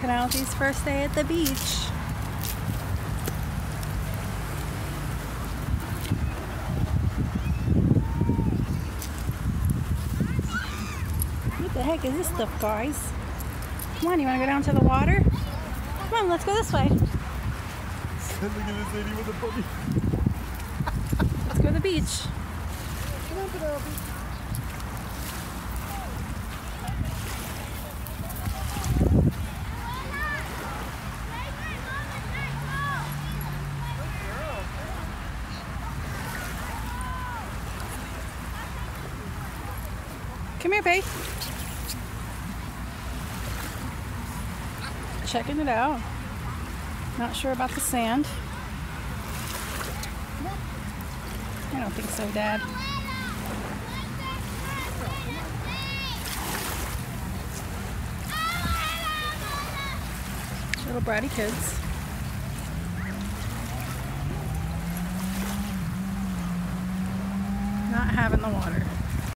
Penelope's first day at the beach. What the heck is this stuff, guys? Come on, you want to go down to the water? Come on, let's go this way. Look at this lady with a bunny. Let's go to the beach. Come on, Penelope. Come here, babe. Checking it out. Not sure about the sand. I don't think so, Dad. Little bratty kids. Not having the water.